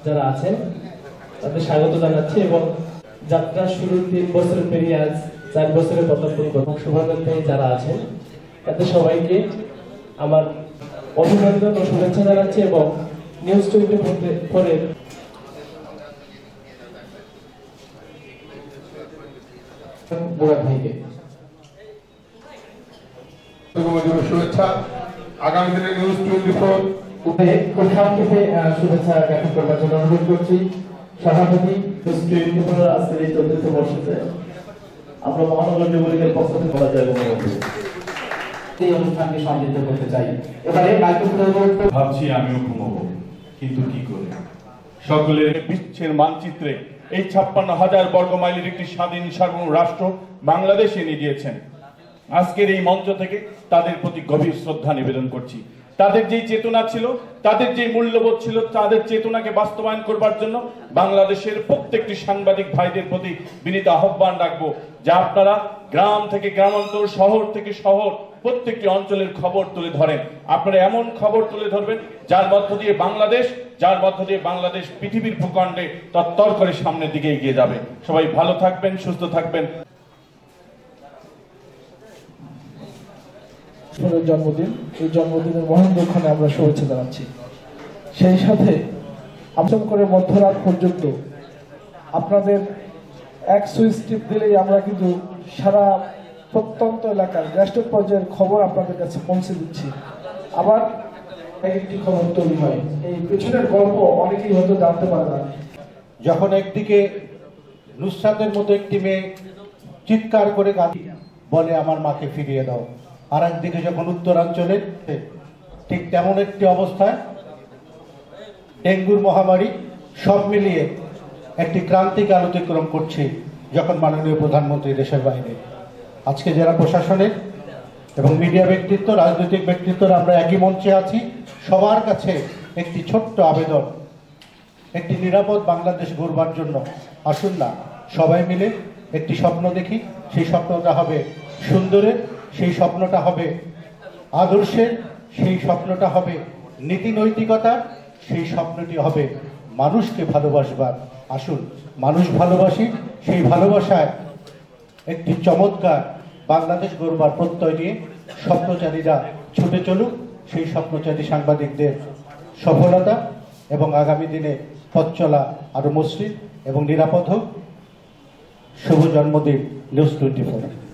যারা আছেন তাদের স্বাগত জানাচ্ছি এবং যাত্রা শুরু 3 বছর পেরিয়ে আজ 4 বছরের পদার্পণ করব। শুভাকাঙ্ক্ষী যারা আছেন তাদের সবাইকে আমার অভিনন্দন ও শুভেচ্ছা জানাচ্ছি এবং নিউজ 24 এর বুড়া ভাইকে শুভেচ্ছা। আগামী দিনে নিউজ 24 শুভেচ্ছা জ্ঞাপন করবার জন্য অনুরোধ করছি। সভাপতি নিউজ 24 আজকের এই চতুর্থ বর্ষতে আমরা মহানগর যুবলীগের পক্ষ থেকে বলা যায় এই অনুষ্ঠানকে সমৃদ্ধ করতে চাই। এবারে ভাবছি আমিও ঘুমাবো, কিন্তু কি করে? সকলের বিশ্বের মানচিত্রে এই 56,000 বর্গ মাইলের একটি স্বাধীন সার্বভৌম রাষ্ট্র বাংলাদেশ এনে দিয়েছেন। আজকের এই মঞ্চ থেকে তাদের প্রতি গভীর শ্রদ্ধা নিবেদন করছি। তাদের যেই চেতনা ছিল, তাদের যে মূল্যবোধ ছিল, তাদের চেতনাকে বাস্তবায়ন করবার জন্য বাংলাদেশের প্রত্যেকটি সাংবাদিক ভাইদের প্রতি বিনীত আহ্বান রাখবো যে আপনারা গ্রাম থেকে গ্রামান্তর, শহর থেকে শহর প্রত্যেকটি অঞ্চলের খবর তুলে ধরেন। আপনারা এমন খবর তুলে ধরবেন যার মধ্য দিয়ে বাংলাদেশ পৃথিবীর ভূখণ্ডে তত্তর করে সামনের দিকে এগিয়ে যাবে। সবাই ভালো থাকবেন, সুস্থ থাকবেন। জন্মদিন, এই জন্মদিনের মহান দুঃখনে আমরা শুভেচ্ছা জানাচ্ছি। সেই সাথে আমন্ত্রণ করে মধ্যরাত পর্যন্ত আপনাদের এক সুইচ টিপ দিলেই আমরা কিন্তু সারা প্রত্যন্ত এলাকার গ্রাসরুট পর্যায়ের খবর আপনাদের কাছে পৌঁছে দিচ্ছি। আবার একটি খবর তৈরি হয়, এই পেছনের গল্প অনেকেই হয়তো জানতে পারে না। যখন একদিকে নুসরাতের মতো একটি মেয়ে চিৎকার করে বলে আমার মাকে ফিরিয়ে দাও, আর একদিকে যখন উত্তরাঞ্চলে ঠিক তেমন একটি অবস্থায় ডেঙ্গুর মহামারী সব মিলিয়ে একটি ক্রান্তিকাল অতিক্রম করছে যখন মাননীয় প্রধানমন্ত্রী দেশের বাইরে। আজকে যারা প্রশাসনের এবং মিডিয়া ব্যক্তিত্ব, রাজনৈতিক ব্যক্তিত্বরা আমরা একই মঞ্চে আছি, সবার কাছে একটি ছোট্ট আবেদন, একটি নিরাপদ বাংলাদেশ গড়বার জন্য আসুন না সবাই মিলে একটি স্বপ্ন দেখি। সেই স্বপ্নটা হবে সুন্দরের, সেই স্বপ্নটা হবে আদর্শের, সেই স্বপ্নটা হবে নীতি নৈতিকতার, সেই স্বপ্নটি হবে মানুষকে ভালোবাসবার। আসুন মানুষ ভালোবাসি, সেই ভালোবাসায় একটি চমৎকার বাংলাদেশ গড়বার প্রত্যয় নিয়ে স্বপ্নচারীরা ছুটে চলুক। সেই স্বপ্নচারী সাংবাদিকদের সফলতা এবং আগামী দিনে পথ চলা আরো মসৃণ এবং নিরাপদ হোক। শুভ জন্মদিন নিউজ 24।